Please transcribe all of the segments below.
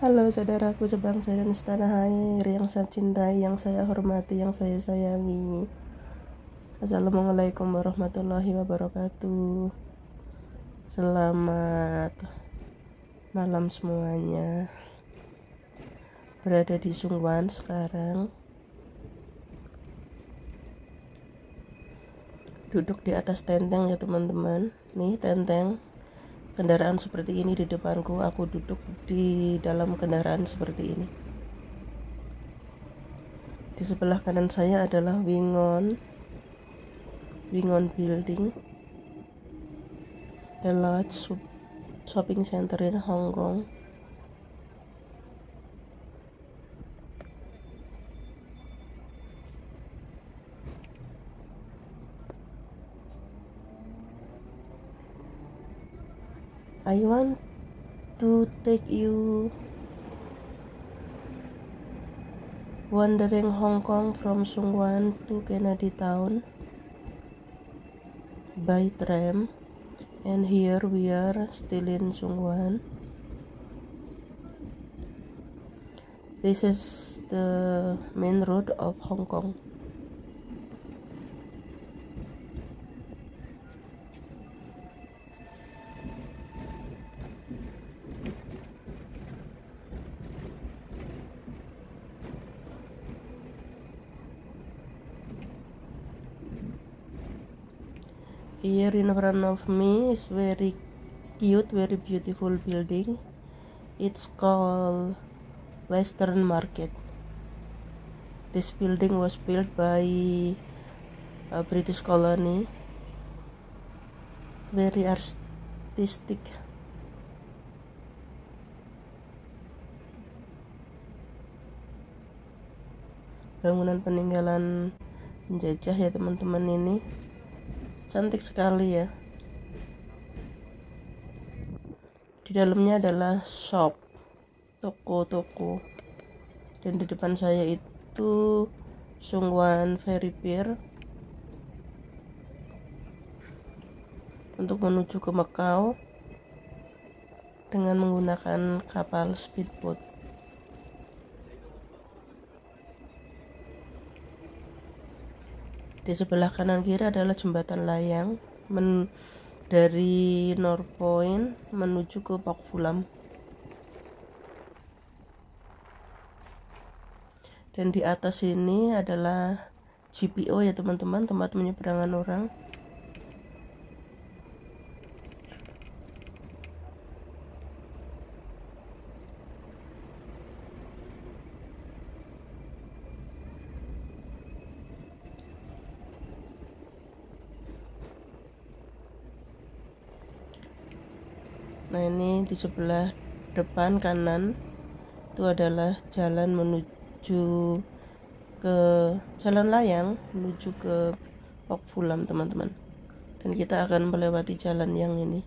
Halo saudaraku sebangsa dan setanah air yang saya cintai, yang saya hormati, yang saya sayangi. Assalamualaikum warahmatullahi wabarakatuh. Selamat malam semuanya. Berada di Sungguan sekarang. Duduk di atas tenteng ya teman-teman. Nih tenteng. Kendaraan seperti ini di depanku, aku duduk di dalam kendaraan seperti ini. Di sebelah kanan saya adalah Wingon Building, the large shopping center in Hong Kong. I want to take you wandering Hong Kong from Sungguan to Kennedy Town by tram, and here we are still in Sungguan. This is the main road of Hong Kong. Here in front of me is very cute, very beautiful building. It's called Western Market. This building was built by a British colony. Very artistic. Bangunan peninggalan penjajah ya teman-teman, ini cantik sekali ya. Di dalamnya adalah shop, toko-toko, dan di depan saya itu Sungguan Ferry Pier untuk menuju ke Macau dengan menggunakan kapal speedboat. Di sebelah kanan kiri adalah jembatan layang dari North Point menuju ke Pok Fulam. Dan di atas ini adalah GPO ya teman-teman, tempat penyeberangan orang. Nah, ini di sebelah depan kanan itu adalah jalan menuju ke jalan layang menuju ke Pok Fulam teman-teman. Dan kita akan melewati jalan yang ini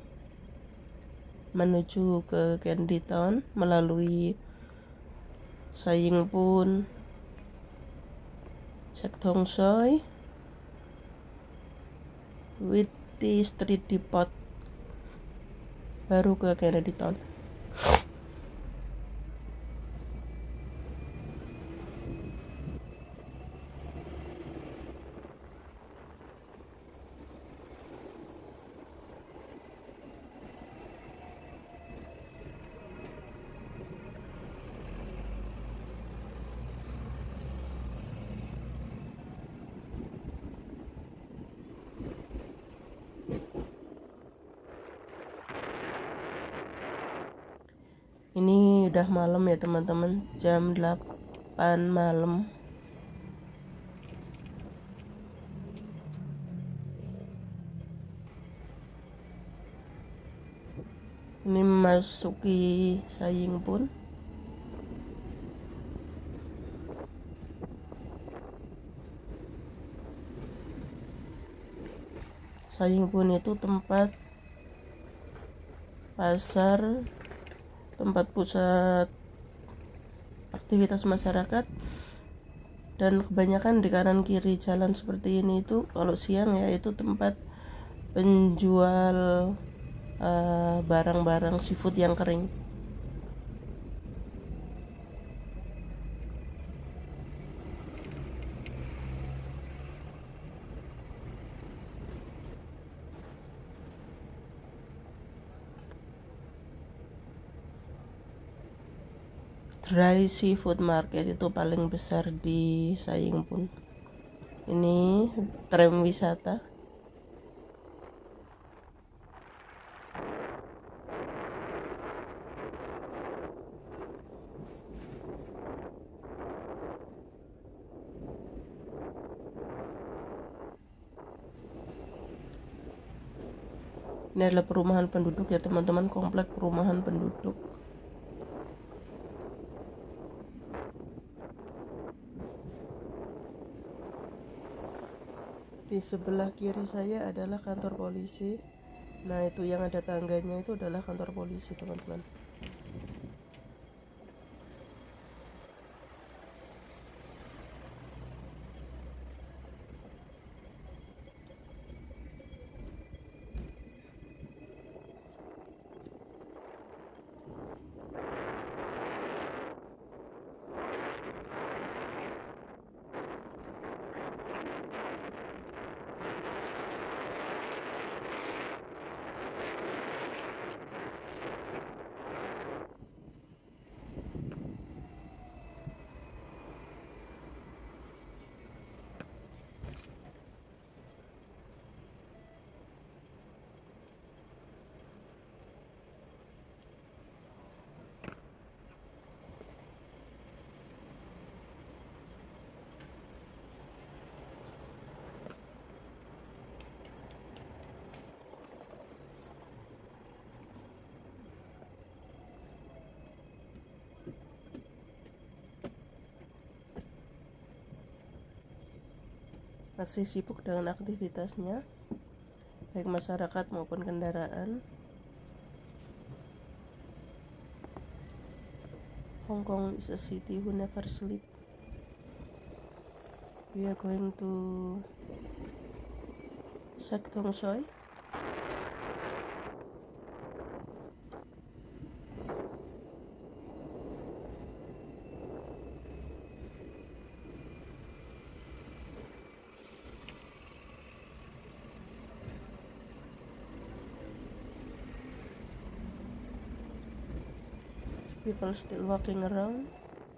menuju ke Kennedy Town melalui Sai Ying Pun, Sek Thong Soi, Witty Street Depot, baru ke Kennedy Town. Ini udah malam ya teman-teman, jam 8 malam. Ini memasuki Sai Ying Pun. Sai Ying Pun itu tempat pasar, tempat pusat aktivitas masyarakat, dan kebanyakan di kanan kiri jalan seperti ini itu kalau siang ya itu tempat penjual barang-barang seafood yang kering. Dry Seafood Market itu paling besar di Sayingpun. Ini tram wisata. Ini adalah perumahan penduduk ya teman-teman, komplek perumahan penduduk. Di sebelah kiri saya adalah kantor polisi. Nah, itu yang ada tangganya itu adalah kantor polisi, teman-teman. Masih sibuk dengan aktivitasnya, baik masyarakat maupun kendaraan. Hong Kong is a city who never sleep. We are going to Sek Tong Soi. People still walking around.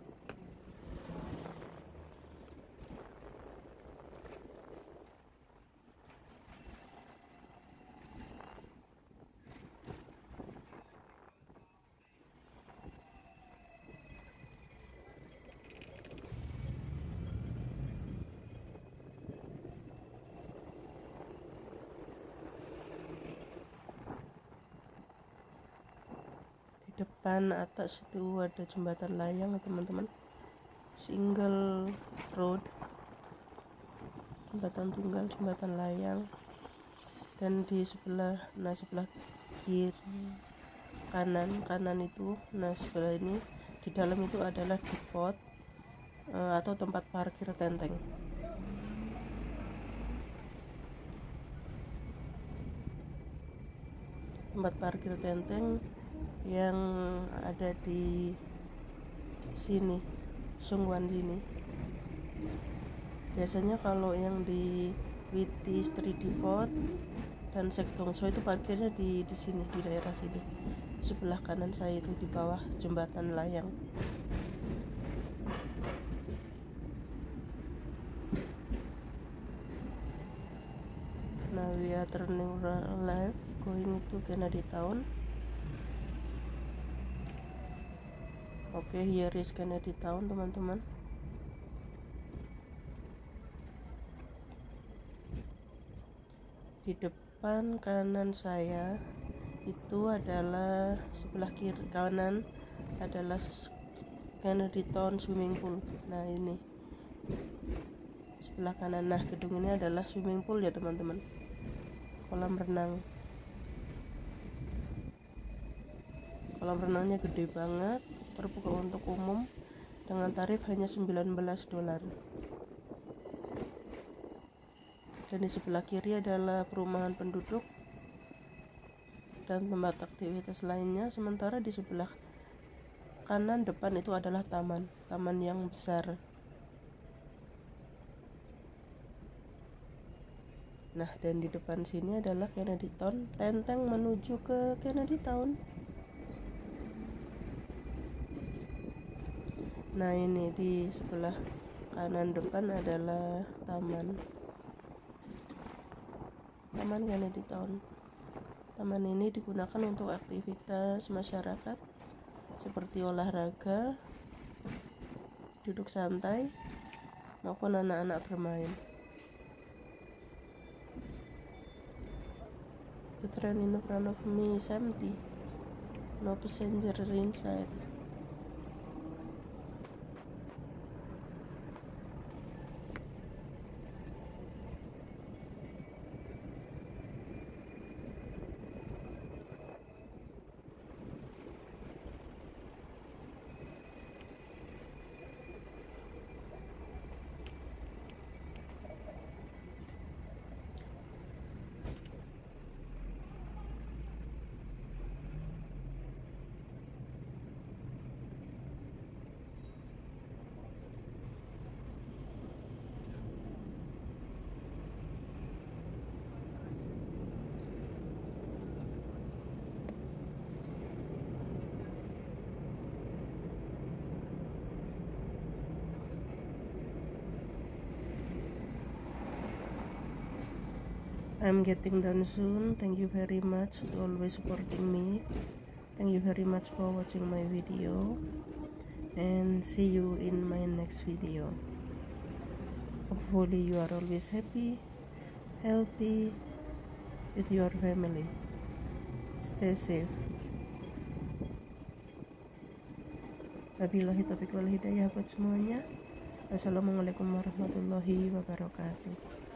Depan atas itu ada jembatan layang teman-teman, single road, jembatan tunggal, jembatan layang. Dan di sebelah kiri kanan itu, sebelah ini di dalam itu adalah depot atau tempat parkir tenteng. Tempat parkir tenteng yang ada di sini, Sheung Wan sini. Biasanya kalau yang di Witi Street Depot dan Sek Tong Soi itu parkirnya di sini, di daerah sini. Sebelah kanan saya itu di bawah jembatan layang. Now we are turning left going to Kennedy Town. Oke, here is Kennedy Town teman-teman. Di depan kanan saya itu adalah sebelah kiri kanan adalah Kennedy Town swimming pool. Nah ini sebelah kanan. Nah gedung ini adalah swimming pool ya teman-teman, kolam renang. Kolam renangnya gede banget, terbuka untuk umum dengan tarif hanya $19. Dan di sebelah kiri adalah perumahan penduduk dan tempat aktivitas lainnya. Sementara di sebelah kanan depan itu adalah taman yang besar. Nah, dan di depan sini adalah Kennedy Town, tenteng menuju ke Kennedy Town. Nah, ini di sebelah kanan depan adalah Taman Kennedy Town. Taman ini digunakan untuk aktivitas masyarakat seperti olahraga, duduk santai, maupun anak-anak bermain. The train in front of me is empty. No passenger inside. I'm getting done soon. Thank you very much for always supporting me. Thank you very much for watching my video, and see you in my next video. Hopefully you are always happy, healthy with your family. Stay safe. Wabillahi taufiq wal hidayah buat semuanya. Assalamualaikum warahmatullahi wabarakatuh.